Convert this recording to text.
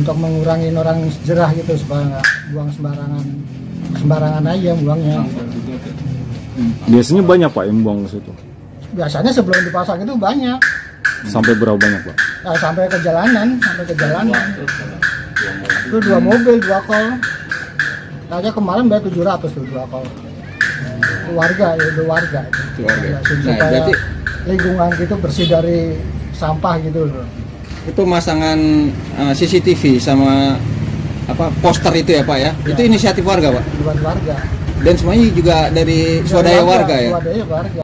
untuk mengurangi orang jerah gitu supaya nggak buang sembarangan aja buangnya. Biasanya banyak Pak yang buang ke situ? Biasanya sebelum dipasang itu banyak. Sampai berapa banyak Pak? Nah, sampai ke jalanan. Itu 2 mobil 2 kol. Aja kemarin bayar 700 tuh 2 kol. Itu warga. Ya, supaya berarti lingkungan gitu bersih dari sampah gitu loh. itu masangan CCTV sama poster itu ya Pak ya? Itu inisiatif warga Pak? Buat warga. Dan semuanya juga dari swadaya warga ya? Swadaya warga.